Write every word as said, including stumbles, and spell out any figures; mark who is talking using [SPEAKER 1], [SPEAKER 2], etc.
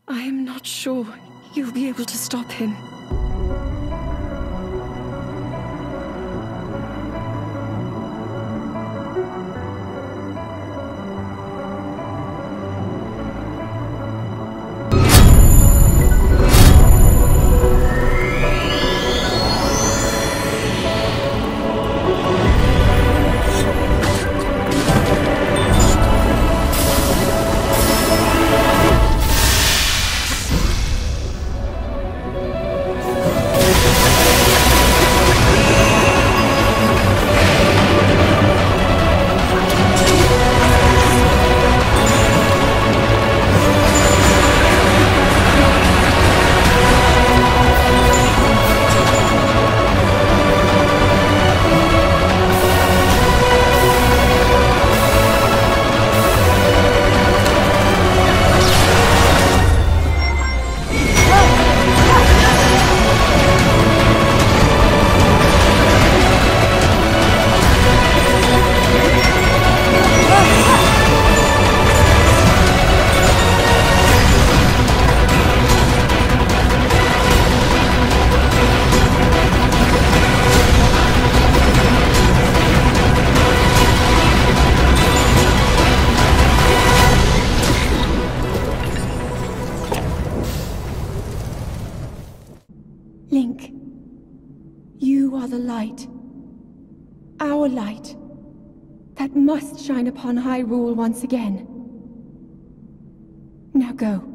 [SPEAKER 1] I am not sure you'll be able to stop him. Link, you are the light. Our light. That must shine upon Hyrule once again. Now go.